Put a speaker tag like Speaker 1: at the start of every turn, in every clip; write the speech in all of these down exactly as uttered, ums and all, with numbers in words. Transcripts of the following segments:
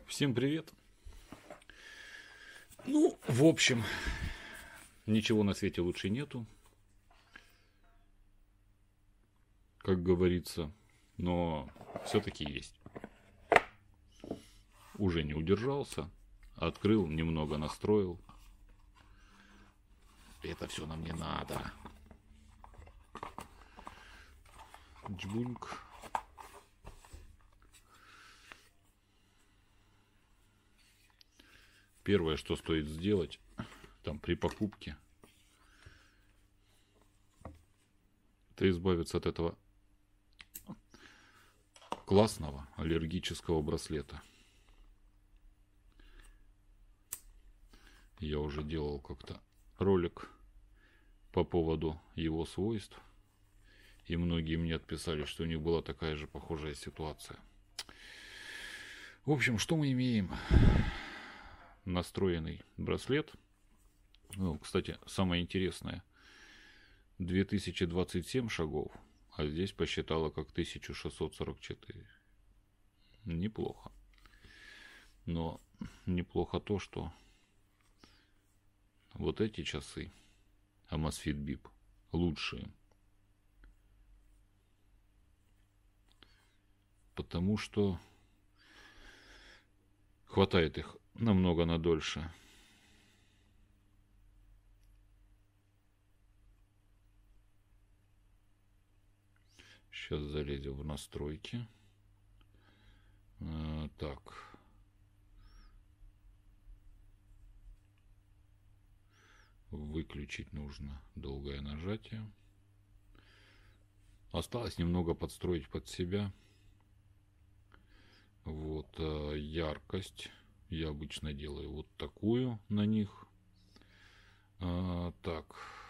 Speaker 1: Всем привет. Ну, в общем, ничего на свете лучше нету, как говорится, но все-таки есть. Уже не удержался, открыл, немного настроил. Это все нам не надо. Джбуньк. Первое, что стоит сделать, там при покупке, это избавиться от этого классного аллергического браслета. Я уже делал как-то ролик по поводу его свойств, и многие мне отписали, что у них была такая же похожая ситуация. В общем, что мы имеем? Настроенный браслет. Ну, кстати, самое интересное, две тысячи двадцать семь шагов, а здесь посчитала как тысяча шестьсот сорок четыре. Неплохо. Но неплохо то, что вот эти часы Amazfit бип лучшие. Потому что хватает их намного надольше. Сейчас залезем в настройки. А, так. Выключить нужно долгое нажатие. Осталось немного подстроить под себя. Вот а, яркость. Я обычно делаю вот такую на них. А, так.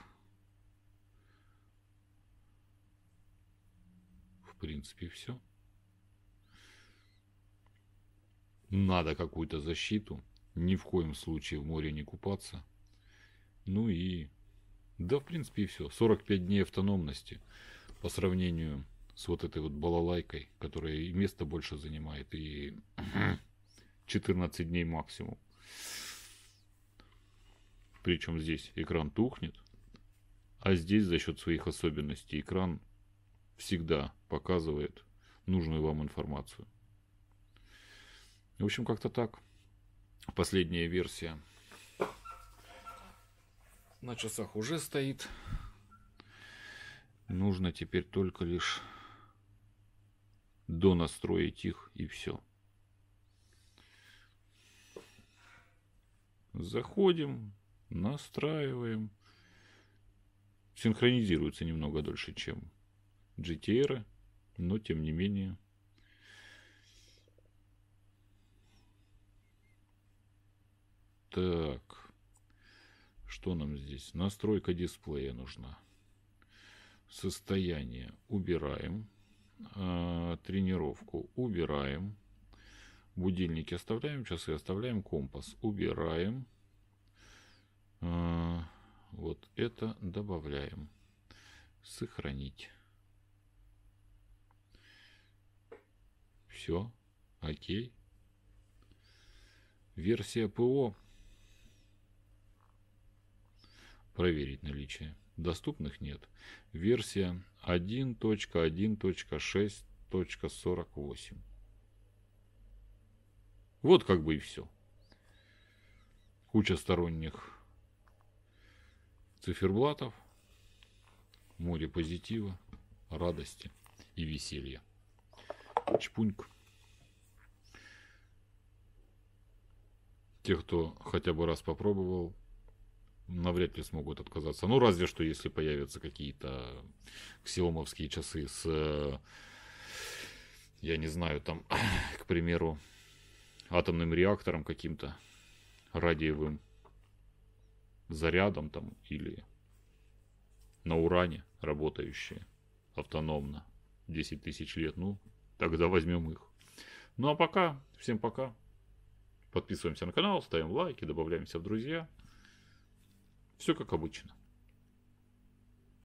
Speaker 1: В принципе, все. Надо какую-то защиту. Ни в коем случае в море не купаться. Ну и... Да, в принципе, и все. сорок пять дней автономности. По сравнению с вот этой вот балалайкой, которая и место больше занимает, и... четырнадцать дней максимум. Причем здесь экран тухнет, а здесь за счет своих особенностей экран всегда показывает нужную вам информацию. В общем, как-то так. Последняя версия на часах уже стоит. Нужно теперь только лишь донастроить их, и все. Заходим, настраиваем. Синхронизируется немного дольше, чем джи ти ар, но тем не менее. Так, что нам здесь? Настройка дисплея нужна. Состояние убираем. А, тренировку убираем. Будильники оставляем, часы оставляем, компас убираем. А, вот это добавляем. Сохранить. Все. Окей. Версия ПО. Проверить наличие. Доступных нет. Версия один точка один точка шесть точка сорок восемь. Вот как бы и все. Куча сторонних циферблатов, море позитива, радости и веселья. Чпуньк. Те, кто хотя бы раз попробовал, навряд ли смогут отказаться. Ну, разве что, если появятся какие-то ксиомовские часы с, я не знаю, там, к примеру, атомным реактором каким-то, радиевым зарядом там, или на уране работающие автономно десять тысяч лет, ну, тогда возьмем их. Ну, а пока, всем пока. Подписываемся на канал, ставим лайки, добавляемся в друзья. Все как обычно.